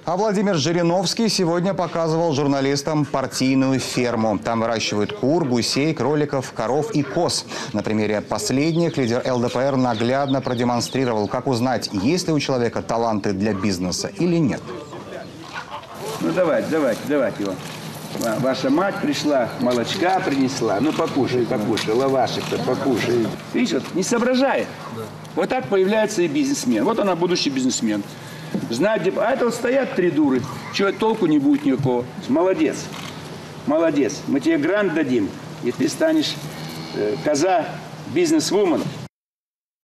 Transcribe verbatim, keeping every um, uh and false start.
А Владимир Жириновский сегодня показывал журналистам партийную ферму. Там выращивают кур, гусей, кроликов, коров и коз. На примере последних лидер эл дэ пэ эр наглядно продемонстрировал, как узнать, есть ли у человека таланты для бизнеса или нет. Ну давайте, давайте, давайте его. Ваша мать пришла, молочка принесла. Ну покушай, покушай, лавашек-то покушай. Видишь, вот не соображая. Вот так появляется и бизнесмен. Вот она, будущий бизнесмен. Знать, где... А это вот стоят три дуры. Чего толку не будет никакого. Молодец. Молодец. Мы тебе грант дадим, и ты станешь э, коза бизнес-вумен.